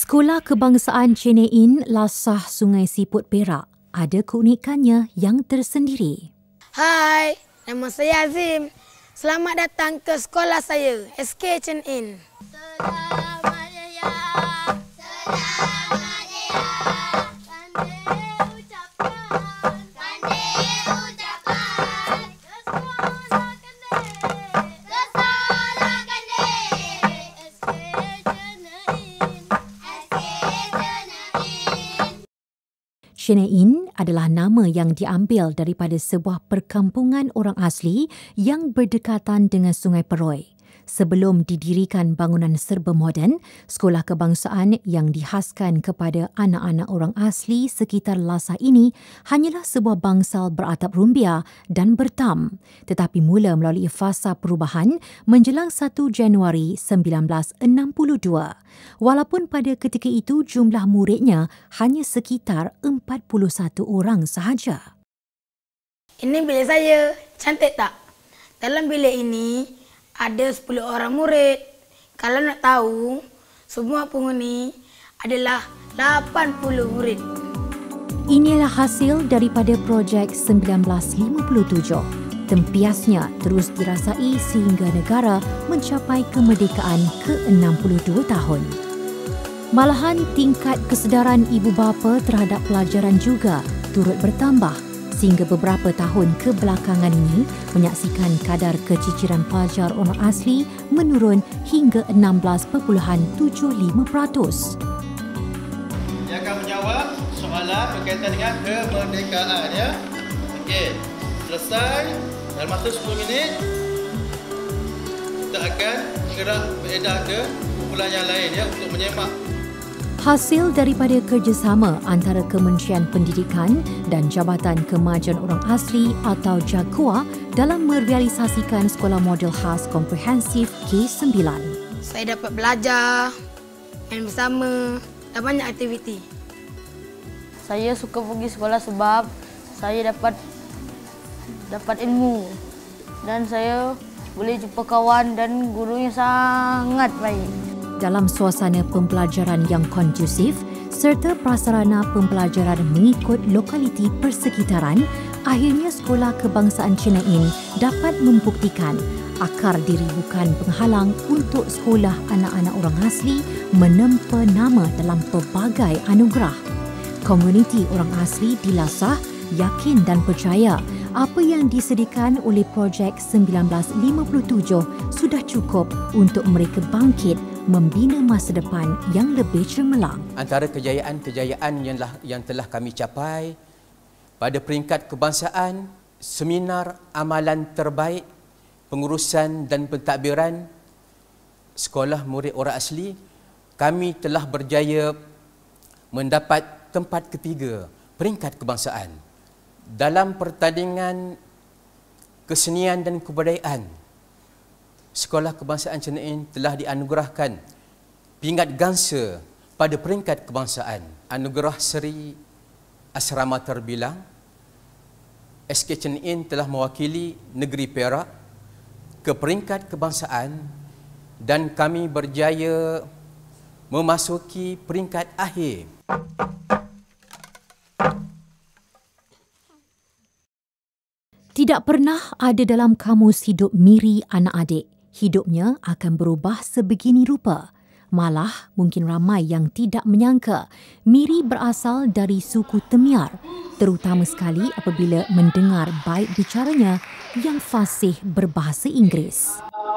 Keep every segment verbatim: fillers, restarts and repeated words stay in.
Sekolah Kebangsaan Cenein, Lasah Sungai Siput, Perak ada keunikannya yang tersendiri. Hai, nama saya Azim. Selamat datang ke sekolah saya, S K Cenein. Selamat ya, selamat ya. Pandai ucapkan, pandai ucapkan. Kesekolah Kandeh, kesekolah Kandeh. S K Cenein, S K Cenein. Cenein adalah nama yang diambil daripada sebuah perkampungan orang asli yang berdekatan dengan Sungai Peroi. Sebelum didirikan bangunan serba moden, sekolah kebangsaan yang dihaskan kepada anak-anak orang asli sekitar Lasah ini hanyalah sebuah bangsal beratap rumbia dan bertam, tetapi mula melalui fasa perubahan menjelang satu Januari sembilan belas enam puluh dua. Walaupun pada ketika itu jumlah muridnya hanya sekitar empat puluh satu orang sahaja. Ini bilik saya, cantik tak? Dalam bilik ini ada sepuluh orang murid. Kalau nak tahu, semua penghuni adalah lapan puluh murid. Inilah hasil daripada projek sembilan belas lima puluh tujuh. Tempiasnya terus dirasai sehingga negara mencapai kemerdekaan ke enam puluh dua tahun. Malahan tingkat kesedaran ibu bapa terhadap pelajaran juga turut bertambah sehingga beberapa tahun kebelakangan ini menyaksikan kadar keciciran pelajar orang asli menurun hingga enam belas perpuluhan tujuh lima peratus. Dia akan menjawab soalan berkaitan dengan kemerdekaan, ya. Okey, selesai. Dalam masa sepuluh minit kita akan gerak beredar ke kumpulan yang lain, ya, untuk menyemak. Hasil daripada kerjasama antara Kementerian Pendidikan dan Jabatan Kemajuan Orang Asli atau JAKUA dalam merealisasikan Sekolah Model Khas Komprehensif K sembilan. Saya dapat belajar, main bersama dan banyak aktiviti. Saya suka pergi sekolah sebab saya dapat dapat ilmu dan saya boleh jumpa kawan dan gurunya sangat baik. Dalam suasana pembelajaran yang kondusif serta prasarana pembelajaran mengikut lokaliti persekitaran, akhirnya Sekolah Kebangsaan Cenein dapat membuktikan akar diri bukan penghalang untuk sekolah anak-anak orang asli menempa nama dalam pelbagai anugerah. Komuniti orang asli di Lasah yakin dan percaya apa yang disediakan oleh projek sembilan belas lima puluh tujuh sudah cukup untuk mereka bangkit membina masa depan yang lebih cemerlang. Antara kejayaan-kejayaan yang, yang telah kami capai pada peringkat kebangsaan, seminar amalan terbaik, pengurusan dan pentadbiran sekolah murid orang asli, kami telah berjaya mendapat tempat ketiga peringkat kebangsaan. Dalam pertandingan kesenian dan kebudayaan, Sekolah Kebangsaan Cenein telah dianugerahkan pingat gangsa pada peringkat kebangsaan. Anugerah Seri Asrama Terbilang. S K Cenein telah mewakili negeri Perak ke peringkat kebangsaan dan kami berjaya memasuki peringkat akhir. Tidak pernah ada dalam kamus hidup Miri anak-adik. Hidupnya akan berubah sebegini rupa. Malah mungkin ramai yang tidak menyangka Miri berasal dari suku Temiar, terutama sekali apabila mendengar baik bicaranya yang fasih berbahasa Inggeris.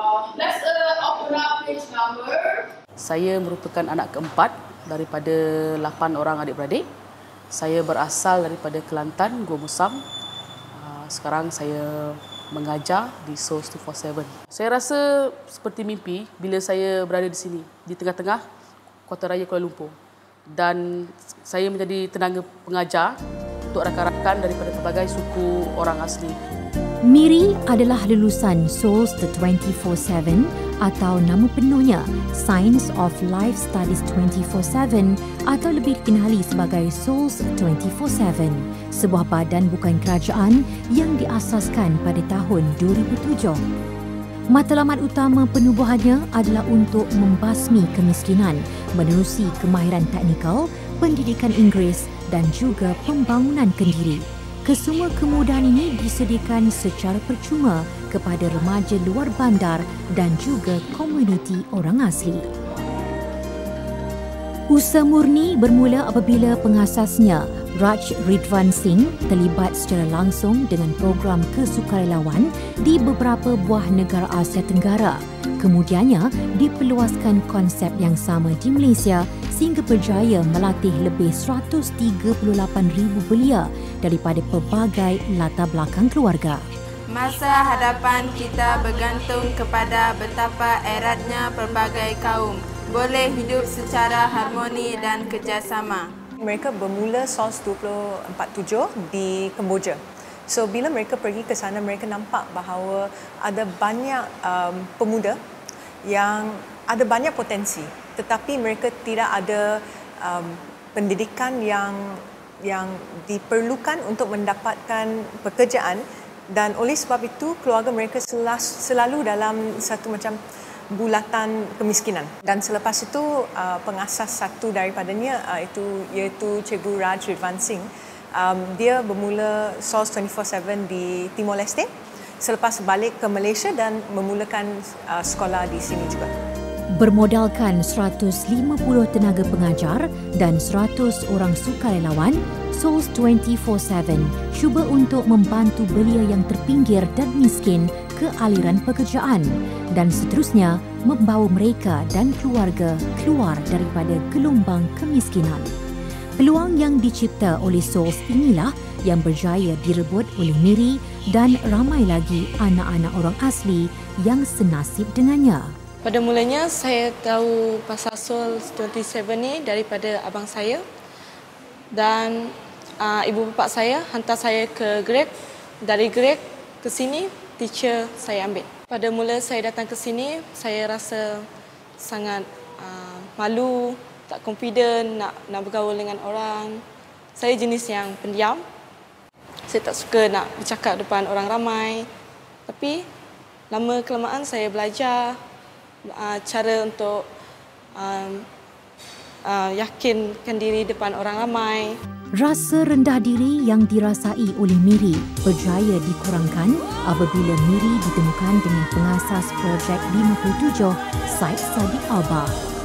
Saya merupakan anak keempat daripada lapan orang adik-beradik. Saya berasal daripada Kelantan, Gua Musang. Sekarang saya mengajar di S O S dua empat tujuh. Saya rasa seperti mimpi bila saya berada di sini, di tengah-tengah Kota Raya Kuala Lumpur. Dan saya menjadi tenaga pengajar untuk rakan-rakan daripada pelbagai suku orang asli. Miri adalah lulusan S O S dua empat tujuh atau nama penuhnya Science of Life Studies dua empat tujuh atau lebih dikenali sebagai S O S dua empat tujuh, sebuah badan bukan kerajaan yang diasaskan pada tahun dua ribu tujuh. Matlamat utama penubuhannya adalah untuk membasmi kemiskinan menerusi kemahiran teknikal, pendidikan Inggeris dan juga pembangunan kendiri. Kesemua kemudahan ini disediakan secara percuma kepada remaja luar bandar dan juga komuniti orang asli. Usaha murni bermula apabila pengasasnya, Raj Ridwan Singh, terlibat secara langsung dengan program kesukarelawan di beberapa buah negara Asia Tenggara. Kemudiannya, diperluaskan konsep yang sama di Malaysia sehingga berjaya melatih lebih seratus tiga puluh lapan ribu belia daripada pelbagai latar belakang keluarga. Masa hadapan kita bergantung kepada betapa eratnya pelbagai kaum boleh hidup secara harmoni dan kerjasama. Mereka bermula S O L S dua ribu empat puluh tujuh di Kemboja. So bila mereka pergi ke sana, mereka nampak bahawa ada banyak um, pemuda yang ada banyak potensi, tetapi mereka tidak ada um, pendidikan yang yang diperlukan untuk mendapatkan pekerjaan, dan oleh sebab itu keluarga mereka selalu dalam satu macam bulatan kemiskinan. Dan selepas itu uh, pengasas satu daripadanya uh, itu iaitu Cikgu Raj Ridwan Singh, um, dia bermula S O L S dua puluh empat tujuh di Timor Leste, selepas balik ke Malaysia dan memulakan uh, sekolah di sini juga. Bermodalkan seratus lima puluh tenaga pengajar dan seratus orang sukarelawan, S O L S dua puluh empat tujuh cuba untuk membantu belia yang terpinggir dan miskin ke aliran pekerjaan dan seterusnya membawa mereka dan keluarga keluar daripada gelombang kemiskinan. Peluang yang dicipta oleh S O L S inilah yang berjaya direbut oleh Miri dan ramai lagi anak-anak orang asli yang senasib dengannya. Pada mulanya saya tahu pasal S O L S dua puluh tujuh ni daripada abang saya, dan uh, ibu bapa saya hantar saya ke Greg. Dari Greg ke sini teacher saya ambil. Pada mula saya datang ke sini, saya rasa sangat uh, malu, tak confident nak nak bergaul dengan orang. Saya jenis yang pendiam. Saya tak suka nak bercakap depan orang ramai. Tapi lama kelamaan saya belajar uh, cara untuk uh, uh, yakinkan diri depan orang ramai. Rasa rendah diri yang dirasai oleh Miri berjaya dikurangkan apabila Miri ditemukan dengan pengasas Projek lima puluh tujuh, Syed Saddiq Alba.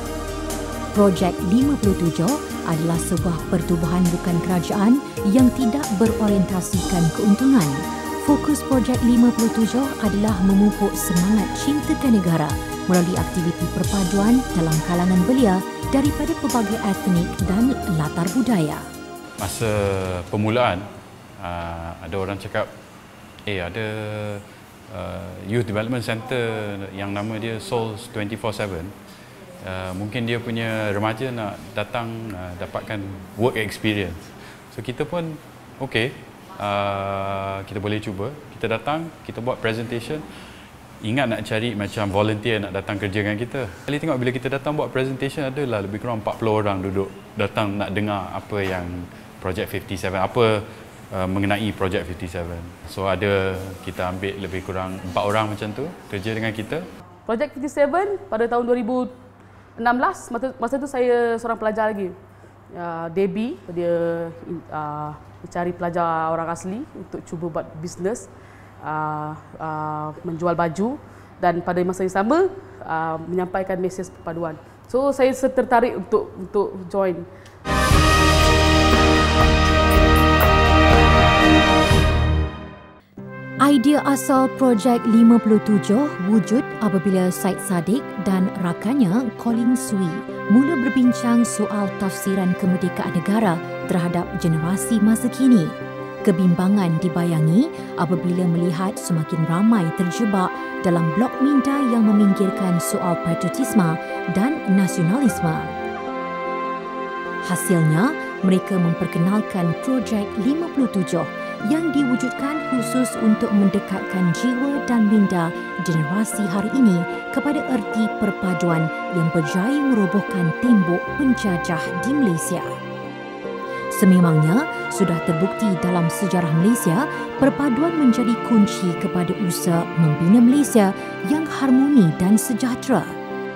Projek lima puluh tujuh adalah sebuah pertubuhan bukan kerajaan yang tidak berorientasikan keuntungan. Fokus Projek lima puluh tujuh adalah memupuk semangat cintakan negara melalui aktiviti perpaduan dalam kalangan belia daripada pelbagai etnik dan latar budaya. Masa permulaan, uh, ada orang cakap, eh ada uh, Youth Development Center yang nama dia S O L S dua puluh empat tujuh. Uh, mungkin dia punya remaja nak datang uh, dapatkan work experience. So kita pun okey, uh, kita boleh cuba. Kita datang, kita buat presentation. Ingat nak cari macam volunteer nak datang kerja dengan kita. Kali tengok bila kita datang buat presentation, adalah lebih kurang empat puluh orang duduk datang nak dengar apa yang Projek lima puluh tujuh, apa uh, mengenai Projek lima puluh tujuh. So ada kita ambil lebih kurang empat orang macam tu kerja dengan kita. Projek lima puluh tujuh pada tahun dua ribu enam belas, masa, masa tu saya seorang pelajar lagi. Uh, Debbie, dia uh, cari pelajar orang asli untuk cuba buat bisnes, uh, uh, menjual baju, dan pada masa yang sama uh, menyampaikan mesej perpaduan. So saya tertarik untuk untuk join. Idea asal Projek lima puluh tujuh wujud apabila Syed Saddiq dan rakannya Colin Sui mula berbincang soal tafsiran kemerdekaan negara terhadap generasi masa kini. Kebimbangan dibayangi apabila melihat semakin ramai terjebak dalam blok minda yang meminggirkan soal patriotisme dan nasionalisme. Hasilnya, mereka memperkenalkan Projek lima puluh tujuh yang diwujudkan khusus untuk mendekatkan jiwa dan minda generasi hari ini kepada erti perpaduan yang berjaya merobohkan tembok penjajah di Malaysia. Sememangnya, sudah terbukti dalam sejarah Malaysia, perpaduan menjadi kunci kepada usaha membina Malaysia yang harmoni dan sejahtera.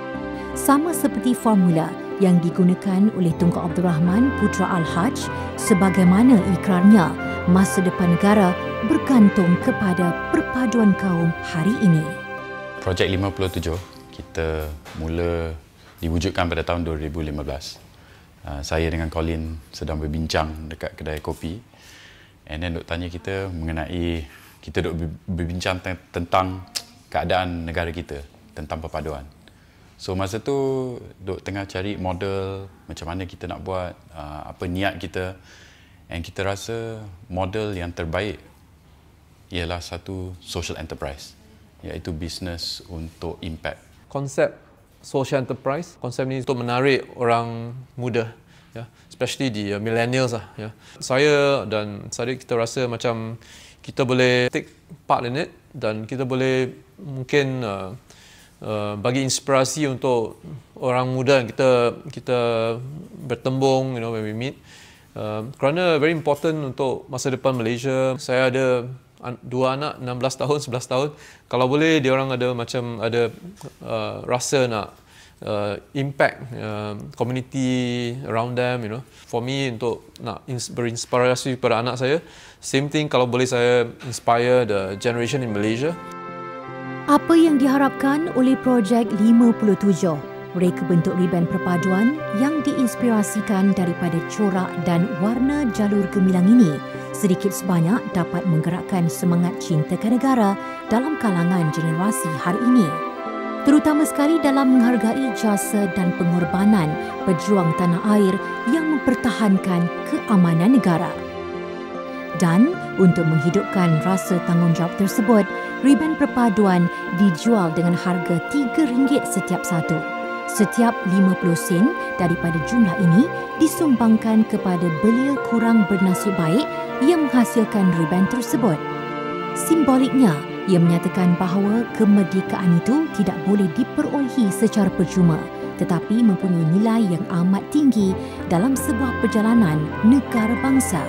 Sama seperti formula yang digunakan oleh Tunku Abdul Rahman Putra Al-Haj, sebagaimana ikrarnya, masa depan negara bergantung kepada perpaduan kaum hari ini. Projek lima puluh tujuh kita mula diwujudkan pada tahun dua ribu lima belas. Uh, saya dengan Colin sedang berbincang dekat kedai kopi. And then duk tanya kita mengenai, kita duk berbincang tentang keadaan negara kita, tentang perpaduan. So masa tu duk tengah cari model macam mana kita nak buat, uh, apa niat kita. And kita rasa model yang terbaik ialah satu social enterprise, iaitu bisnes untuk impact. Konsep social enterprise, konsep ini untuk menarik orang muda, ya, especially di uh, millennials lah, ya. Saya dan Sadiq kita rasa macam kita boleh take part in it dan kita boleh mungkin uh, uh, bagi inspirasi untuk orang muda kita kita bertembung, you know, when we meet. Uh, kerana very important untuk masa depan Malaysia. Saya ada dua anak, enam belas tahun, sebelas tahun. Kalau boleh dia orang ada macam ada uh, rasa nak uh, impact uh, community around them, you know. For me untuk nak berinspirasi pada anak saya. Same thing kalau boleh saya inspire the generation in Malaysia. Apa yang diharapkan oleh projek lima puluh tujuh? Reka bentuk riban perpaduan yang diinspirasikan daripada corak dan warna jalur gemilang ini sedikit sebanyak dapat menggerakkan semangat cintakan negara dalam kalangan generasi hari ini. Terutama sekali dalam menghargai jasa dan pengorbanan pejuang tanah air yang mempertahankan keamanan negara. Dan untuk menghidupkan rasa tanggungjawab tersebut, riban perpaduan dijual dengan harga tiga ringgit setiap satu. Setiap lima puluh sen daripada jumlah ini disumbangkan kepada belia kurang bernasib baik yang menghasilkan riban tersebut. Simboliknya, ia menyatakan bahawa kemerdekaan itu tidak boleh diperolehi secara percuma, tetapi mempunyai nilai yang amat tinggi dalam sebuah perjalanan negara bangsa.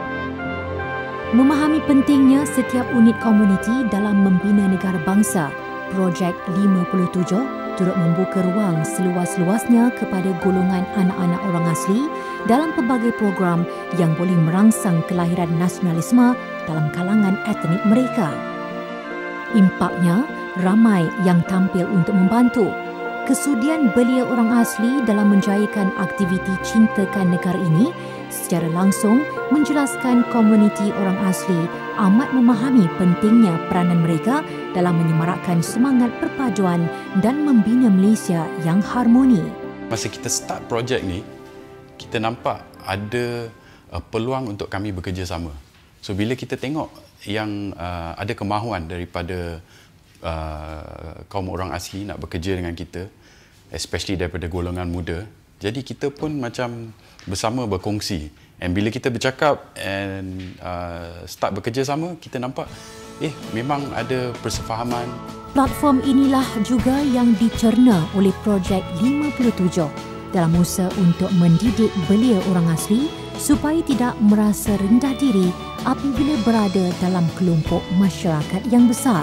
Memahami pentingnya setiap unit komuniti dalam membina negara bangsa, projek lima puluh tujuh turut membuka ruang seluas-luasnya kepada golongan anak-anak orang asli dalam pelbagai program yang boleh merangsang kelahiran nasionalisme dalam kalangan etnik mereka. Impaknya, ramai yang tampil untuk membantu. Kesudian belia orang asli dalam menjayakan aktiviti cintakan negara ini secara langsung menjelaskan komuniti orang asli amat memahami pentingnya peranan mereka dalam menyemarakkan semangat perpaduan dan membina Malaysia yang harmoni. Masa kita start projek ni, kita nampak ada uh, peluang untuk kami bekerjasama. So bila kita tengok yang uh, ada kemahuan daripada uh, kaum orang asli nak bekerja dengan kita, especially daripada golongan muda, jadi kita pun macam bersama berkongsi. And bila kita bercakap and uh, start bekerjasama, kita nampak eh memang ada persefahaman. Platform inilah juga yang dicerna oleh projek lima puluh tujuh dalam usaha untuk mendidik belia orang asli supaya tidak merasa rendah diri apabila berada dalam kelompok masyarakat yang besar.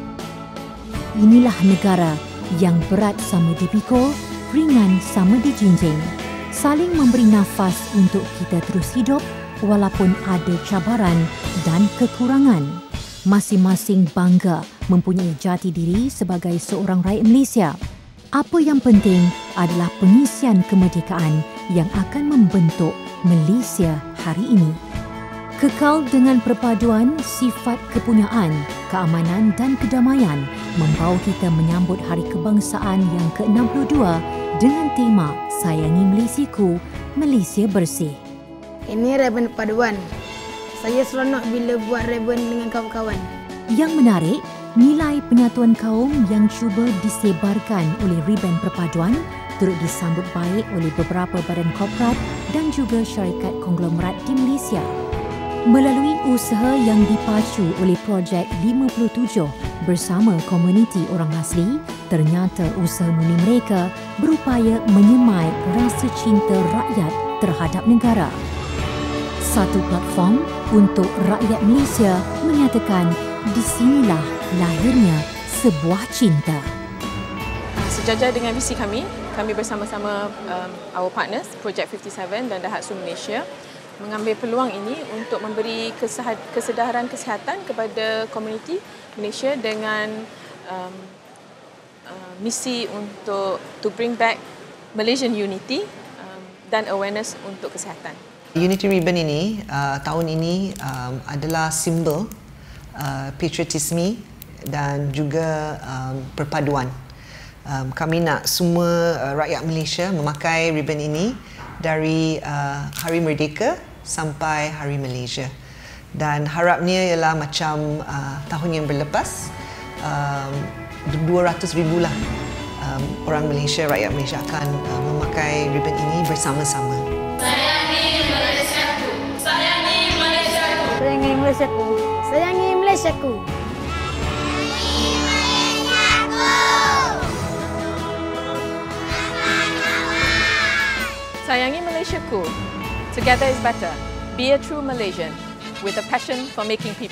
Inilah negara yang berat sama dipikul, ringan sama dijinjing. Saling memberi nafas untuk kita terus hidup walaupun ada cabaran dan kekurangan. Masing-masing bangga mempunyai jati diri sebagai seorang rakyat Malaysia. Apa yang penting adalah pengisian kemerdekaan yang akan membentuk Malaysia hari ini. Kekal dengan perpaduan sifat kepunyaan, keamanan dan kedamaian membawa kita menyambut Hari Kebangsaan yang ke enam puluh dua dengan tema Sayangi Malaysiaku, Malaysia Bersih. Ini ribbon perpaduan. Saya seronok bila buat ribbon dengan kawan-kawan. Yang menarik, nilai penyatuan kaum yang cuba disebarkan oleh ribbon perpaduan turut disambut baik oleh beberapa badan korporat dan juga syarikat konglomerat di Malaysia. Melalui usaha yang dipacu oleh projek lima puluh tujuh bersama komuniti orang asli, ternyata usaha murni mereka berupaya menyemai rasa cinta rakyat terhadap negara. satu platform untuk rakyat Malaysia menyatakan di sinilah lahirnya sebuah cinta. Sejajar dengan visi kami, kami bersama-sama um, our partners, Project lima puluh tujuh dan Daihatsu Malaysia mengambil peluang ini untuk memberi kesedaran kesihatan kepada komuniti Malaysia dengan um, uh, misi untuk to bring back Malaysian unity um, dan awareness untuk kesihatan. Unity Ribbon ini uh, tahun ini um, adalah simbol uh, patriotisme dan juga um, perpaduan. Um, kami nak semua uh, rakyat Malaysia memakai ribbon ini dari uh, Hari Merdeka sampai Hari Malaysia. Dan harapnya ialah macam uh, tahun yang berlepas, um, dua ratus ribu lah um, orang Malaysia, rakyat Malaysia akan uh, memakai ribbon ini bersama-sama. Sayangi Malaysiaku. Sayangi Malaysiaku. Sayangi Malaysiaku. Sayangi Malaysiaku. Sayangi Malaysiaku. Together is better. Be a true Malaysian with a passion for making people